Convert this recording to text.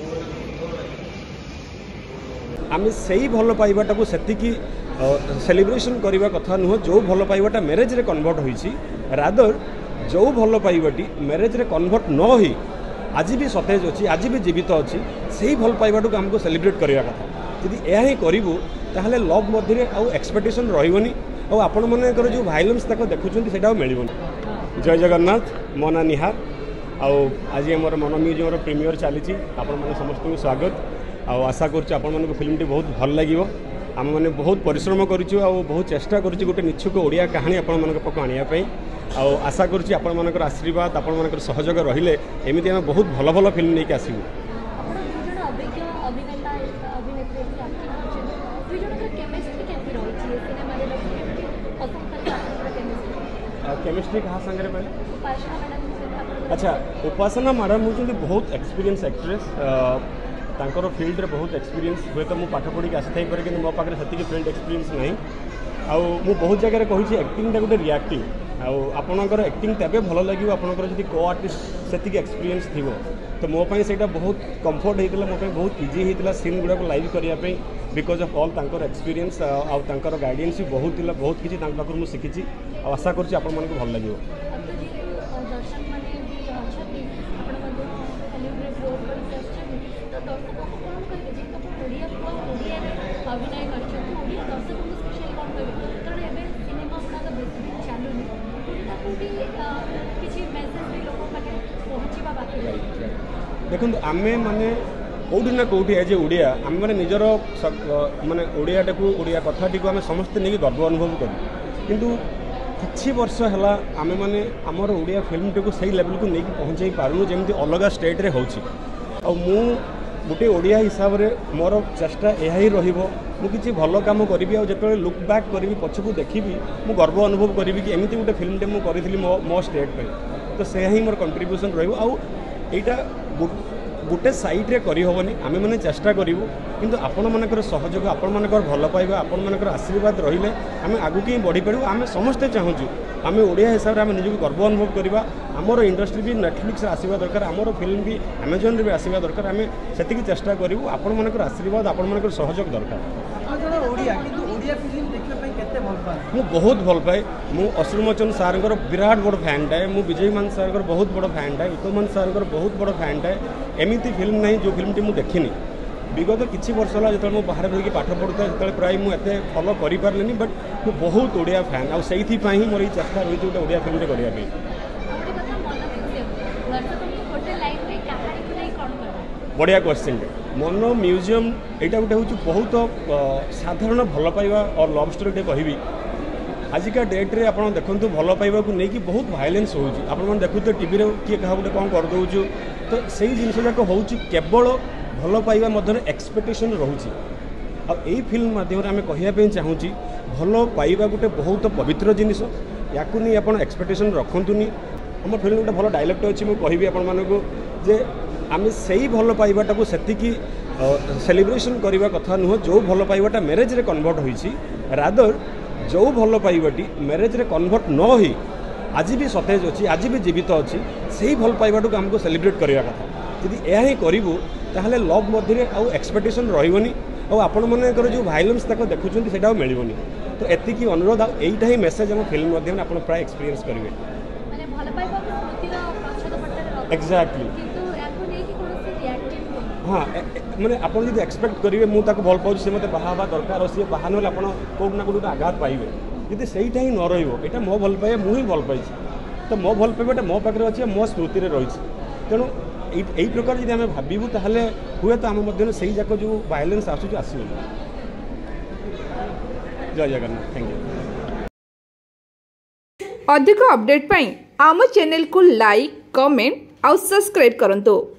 आम से भल पाइबाटा को सेतिकी सेलिब्रेशन करने कथा नुह जो भल पाइबाटा मैरेज रे कन्वर्ट होइछि रादर जो भल पाइबाटी मैरेज रे कन्वर्ट न होई आज भी सतेज अच्छी आज भी जीवित अच्छी से ही भल पाइबाटू आमको सेलिब्रेट करने कथा जदि यह ही करूँ ताहले लव मध्य आउ एक्सपेक्टेशन रही आपण मानकर जो भाइलेंस तक देखुं से मिलबनी। जय जगन्नाथ मो ना निहार आज आम मन म्यूजियम प्रीमियर चली आपण मैंने समस्त को स्वागत आशा कर फिल्म टी बहुत भल लगे आम मैंने बहुत परिश्रम करूँ बहुत चेष्टा करुँ गोटे निच्छुक ओडिया कहानी आपण मान पाक आने आशा करुँच आपण मान आशीर्वाद आपण मान सहयोग रहिले एमती आम बहुत भल भल फिल्म नहीं आसबू। केमिस्ट्री क्या सागर पहले अच्छा उपासना मैडम हूँ बहुत एक्सपीरियंस एक्ट्रेस तांकर फील्ड रे बहुत एक्सपीरियंस हुए तो मुझे पाठ पढ़ी आसी थाई कि मो पाखे से फील्ड एक्सपीरियंस नहीं आउ बहुत जगह कही एक्टिंगटा गोटे रिएक्टिंग आपणकर एक्टिंग तेबे भल लगे आपणकर जब को आर्टिस्ट से एक्सपीरियंस थी तो मोपाई से बहुत कंफर्ट होता मोपाई बहुत इजी होता सीन गुड़ाक लाइव करने बिकज ऑफ ऑल तांकर एक्सपीरियंस आउर गाइडेंस भी बहुत किसी पाखु मुझे शिखी आशा करुँच आपण मानक भल लगे। देखो आमे माने कौटी ना कौटी एज ए ओडिया आम मैंने निजर माने ओडियाटा को ओडिया कथाटी को आम समस्ते नहीं गर्व अनुभव करूँ किंतु किछि वर्ष है आमे माने आमर ओडिया फिल्म टी को सही लेवल को लेकिन पहुँचाई पारूँ जमी अलग स्टेट रे होची मु गोटे ओडिया हिसाब से मोर चेष्टा यही रही भल कम करी जो लुक बैक करी पछकू देखी मु गर्व अनुभव करी कि एमती गोटे फिल्म टे मुझे मो स्टेट पे तो से ही मोर कंट्रीब्यूशन रहा गोटे साइड रे करी होबनी आमे माने चेष्टा करूँ किंतु आपण मानकर सहयोग आपण मानकर भल पाइबा आपण मानकर आशीर्वाद रहिले आमे आगु की बढ़ी पारू आमे समस्ते चाहूँ आमे ओडिया हिसाब से आमे निजको गर्व अनुभव करवा आमर इंडस्ट्री भी नेटफ्लिक्स आसवा दरकार आमर फिल्म भी अमेजन रे आसवा दरकार आमे सेतिकी चेष्टा करूँ आपण मानकर आशीर्वाद आपण मानकर सहयोग दरकार। मु बहुत भल पाए मु अश्रुमोचन सार विराट बड़ फैन टाए मु विजय मान सार बहुत बड़ फैन टाए उत्तमन सार बहुत बड़ फैन टाए एमती फिल्म नहीं जो फिल्म टी मुझे देखनी विगत किसी वर्ष है जो मुझे बाहर रही पाठ पढ़ुता जो प्राय मुझे फलो कर पारे बट मु बहुत ओडिया फैन आउ से मोर ये चेष्टा रही गोटे ओडिया फिल्म करने बढ़िया क्वेश्चन मन म्यूजियम यहाँ गोटे हूँ बहुत साधारण भल पाइबा और लव स्टोरी कहबी आजिका डेट्रे आप देखु भल पाइबा को लेकिन बहुत भाइलेंस हो देखुते टीवी किए क्या गोटे कौन करदे तो से जिनस जाक हूँ केवल भल पाइबा एक्सपेक्टेशन रोचे आई फिल्म माध्यम आम कहवाई चाहूँ भल पाइबा गोटे बहुत पवित्र जिनिस या नहीं आप एक्सपेक्टेशन रखुनी आम फिल्म गोटे भल डायलॉग अच्छी मुझे कहबी आपण मानक जे आम से भल पाइबाटा को सेतिकी सेलिब्रेशन करने कथा नुह जो भल पाइबाटा मैरेज रे कन्वर्ट होइछि रादर जो भल पाइबाटी मैरेज रे कन्वर्ट न होई आज भी सतेज अच्छी आज भी जीवित अच्छी से ही भल पाइबाटू आमको सेलिब्रेट करने कथा जदि यह ही करूँ ताहले लव मध्य आउ एक्सपेक्टेशन रही आपण मानकर जो भाइलेंस तक देखुं से मिलबनी तो एतिकी अनुरोध यहीटा ही मेसेज आम फिल्म मध्यम आप प्राय एक्सपीरियंस करेंगे एक्जाक्टली हाँ मैंने आपड़ जो एक्सपेक्ट करेंगे मुझे भल पाऊँ से मतलब बाहा दरकार और सी बाहा ना कौट ना कौट आघात पाइबे यदि सहीटा ही न रहा मो भल पाइबा मुझे भल पाई तो मो भल पाइबाटा मो पाखे अच्छे मो स्मृति में रही तेणु यही प्रकार जब आम भावू ताहले हुए तो आम मध्य से जाक जो वायलेंस आसो जय जगन्नाथ थैंक यू। अधिक अपडेट पाई आम चैनल को लाइक कमेंट और सब्सक्राइब करंतु।